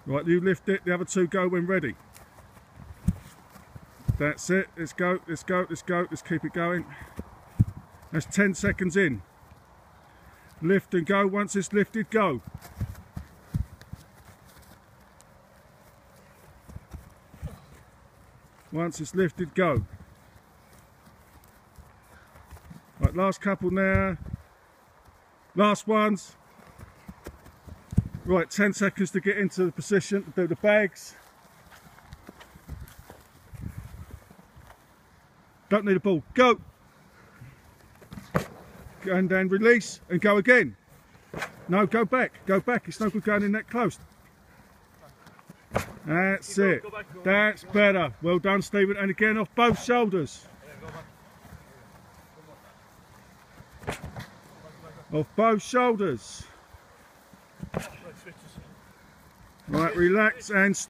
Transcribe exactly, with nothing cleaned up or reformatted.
Right, you lift it, the other two go when ready. That's it, let's go, let's go, let's go, let's keep it going. That's ten seconds in. Lift and go, once it's lifted, go. Once it's lifted, go. Right, last couple now. Last ones. Right, ten seconds to get into the position to do the bags. Don't need a ball. Go. And then release and go again. No, go back. Go back. It's no good going in that close. That's it. That's better. Well done, Stephen. And again off both shoulders. Off both shoulders. Right, relax and